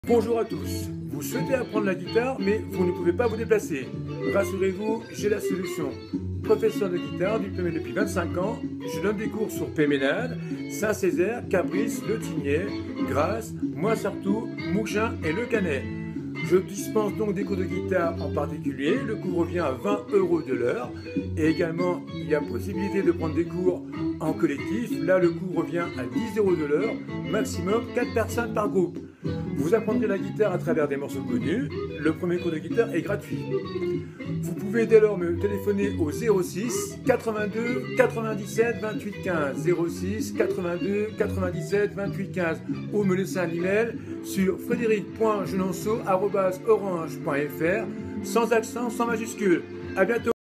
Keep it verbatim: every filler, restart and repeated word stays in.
Bonjour à tous, vous souhaitez apprendre la guitare mais vous ne pouvez pas vous déplacer. Rassurez-vous, j'ai la solution. Professeur de guitare diplômé depuis vingt-cinq ans, je donne des cours sur Péménade, Saint-Césaire, Cabrices, Le Tignet, Grasse, Moissartou, Mouchin et Le Canet. Je dispense donc des cours de guitare en particulier, le cours revient à vingt euros de l'heure et également il y a possibilité de prendre des cours en collectif, là le cours revient à dix euros de l'heure, maximum quatre personnes par groupe. Vous apprendrez la guitare à travers des morceaux connus, le premier cours de guitare est gratuit. Vous pouvez dès lors me téléphoner au zéro six quatre-vingt-deux quatre-vingt-dix-sept vingt-huit quinze, zéro six quatre-vingt-deux quatre-vingt-dix-sept vingt-huit quinze ou me laisser un email sur frédéric point genonceau arobase orange point fr sans accent, sans majuscule. À bientôt.